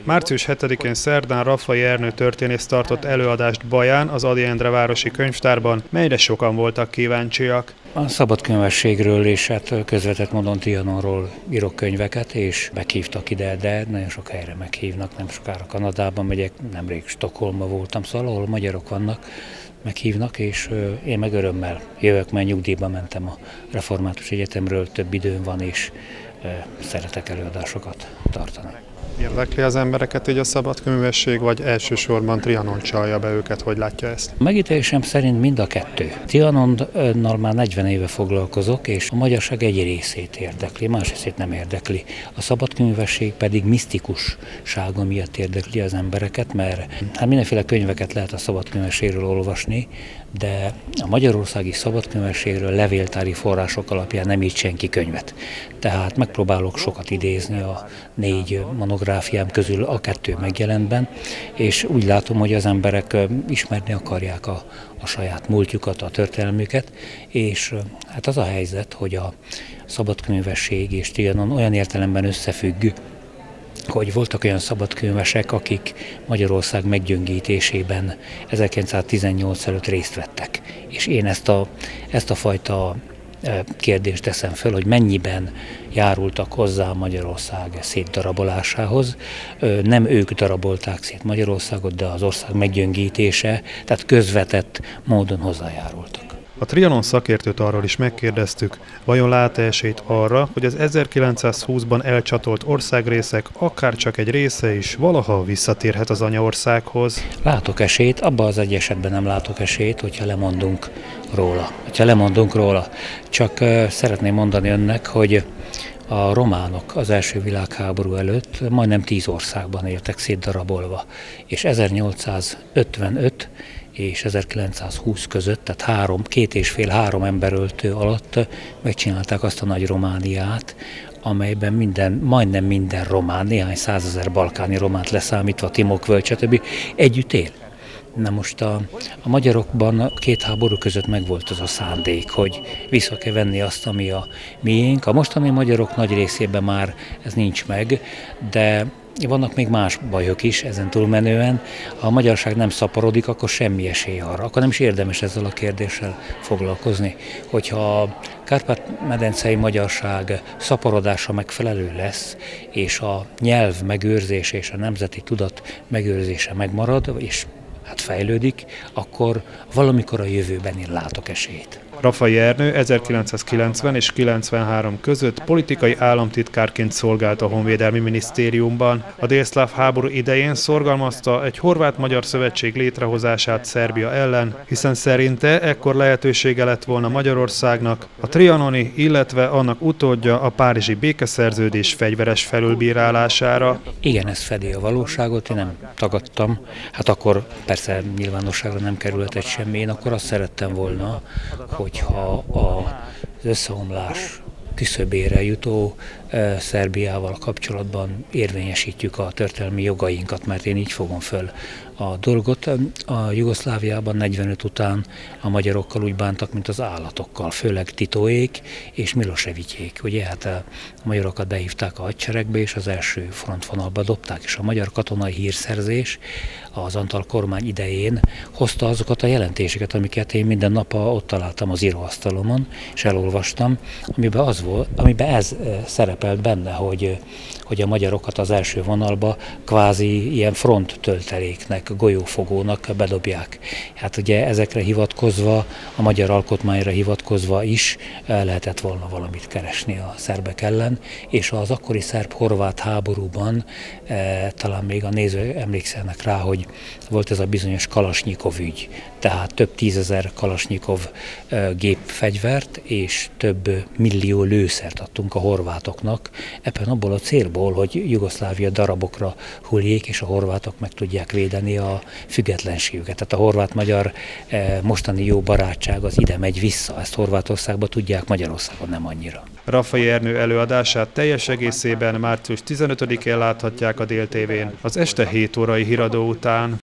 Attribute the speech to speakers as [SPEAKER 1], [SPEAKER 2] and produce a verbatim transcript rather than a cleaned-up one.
[SPEAKER 1] Március hetedikén szerdán Raffai Ernő történész tartott előadást Baján, az Ady Endre városi könyvtárban, melyre sokan voltak kíváncsiak.
[SPEAKER 2] A szabadkönyvességről és hát közvetett módon Trianonról írok könyveket, és meghívtak ide, de nagyon sok helyre meghívnak, nem sokára Kanadában megyek, nemrég Stockholmban voltam, szóval ahol magyarok vannak, meghívnak, és én meg örömmel jövök, mert nyugdíjba mentem a Református Egyetemről, több időm van, és szeretek előadásokat tartani.
[SPEAKER 1] Érdekli az embereket így a szabadkönyvesség, vagy elsősorban Trianon csalja be őket, hogy látja ezt?
[SPEAKER 2] A megítélésem szerint mind a kettő. Trianonnal már negyven éve foglalkozok, és a magyarság egy részét érdekli, más részét nem érdekli. A szabadkönyvesség pedig misztikussága miatt érdekli az embereket, mert hát mindenféle könyveket lehet a szabadkönyvességről olvasni, de a magyarországi szabadkönyvességről levéltári források alapján nem írt senki könyvet. Tehát megpróbálok sokat idézni a négy monográfiám közül, a kettő megjelentben, és úgy látom, hogy az emberek ismerni akarják a, a saját múltjukat, a történelmüket, és hát az a helyzet, hogy a szabadkönyvesség és Trianon olyan értelemben összefügg, hogy voltak olyan szabadkönyvesek, akik Magyarország meggyöngítésében ezerkilencszáztizennyolc előtt részt vettek. És én ezt a, ezt a fajta kérdést teszem föl, hogy mennyiben járultak hozzá Magyarország szétdarabolásához. Nem ők darabolták szét Magyarországot, de az ország meggyöngítése, tehát közvetett módon hozzájárultak.
[SPEAKER 1] A Trianon szakértőt arról is megkérdeztük, vajon lát-e esélyt arra, hogy az ezerkilencszázhúszban elcsatolt országrészek, akár csak egy része is valaha visszatérhet az anyaországhoz?
[SPEAKER 2] Látok esélyt, abban az egy esetben nem látok esélyt, hogyha lemondunk róla. Hogyha lemondunk róla. Csak uh, szeretném mondani önnek, hogy a románok az első világháború előtt majdnem tíz országban éltek szétdarabolva, és ezernyolcszázötvenöt és ezerkilencszázhúsz között, tehát három, két és fél három emberöltő alatt megcsinálták azt a nagy Romániát, amelyben minden, majdnem minden román, néhány százezer balkáni románt leszámítva, Timok Völgy, stb. Együtt él. Na most a, a magyarokban két háború között megvolt az a szándék, hogy vissza kell venni azt, ami a miénk. A mostani magyarok nagy részében már ez nincs meg, de vannak még más bajok is ezen túlmenően. Ha a magyarság nem szaporodik, akkor semmi esély arra. Akkor nem is érdemes ezzel a kérdéssel foglalkozni. Hogyha a kárpát-medencei magyarság szaporodása megfelelő lesz, és a nyelv megőrzése és a nemzeti tudat megőrzése megmarad, és hát fejlődik, akkor valamikor a jövőben én látok esélyt.
[SPEAKER 1] Raffai Ernő ezerkilencszázkilencven és kilencvenhárom között politikai államtitkárként szolgált a Honvédelmi Minisztériumban. A délszláv háború idején szorgalmazta egy horvát-magyar szövetség létrehozását Szerbia ellen, hiszen szerinte ekkor lehetősége lett volna Magyarországnak a trianoni, illetve annak utódja a párizsi békeszerződés fegyveres felülbírálására.
[SPEAKER 2] Igen, ez fedi a valóságot, én nem tagadtam. Hát akkor persze nyilvánosságra nem kerülhetett semmi, én akkor azt szerettem volna, hogyha az összeomlás küszöbére jutó e, Szerbiával kapcsolatban érvényesítjük a történelmi jogainkat, mert én így fogom föl a dolgot. A Jugoszláviában negyvenöt után a magyarokkal úgy bántak, mint az állatokkal, főleg Titóék és Milosevicék. Ugye hát a magyarokat behívták a hadseregbe, és az első frontvonalba dobták, és a magyar katonai hírszerzés az Antal kormány idején hozta azokat a jelentéseket, amiket én minden nap ott találtam az íróasztalomon, és elolvastam, amiben, az volt, amiben ez szerepelt benne, hogy, hogy a magyarokat az első vonalba kvázi ilyen front tölteléknek, golyófogónak bedobják. Hát ugye ezekre hivatkozva, a magyar alkotmányra hivatkozva is lehetett volna valamit keresni a szerbek ellen, és az akkori szerb-horvát háborúban e, talán még a néző emlékszenek rá, hogy volt ez a bizonyos Kalasnyikov ügy, tehát több tízezer Kalasnyikov e, gépfegyvert és több millió lőszert adtunk a horvátoknak, ebben abból a célból, hogy Jugoszlávia darabokra hulljék, és a horvátok meg tudják védeni a függetlenségüket. Tehát a horvát-magyar e, mostani jó barátság az ide megy vissza, ezt Horvátországban tudják, Magyarországon nem annyira.
[SPEAKER 1] Raffai Ernő előadását teljes egészében március tizenötödikén láthatják a Dél té vén, az este hét órai híradó után.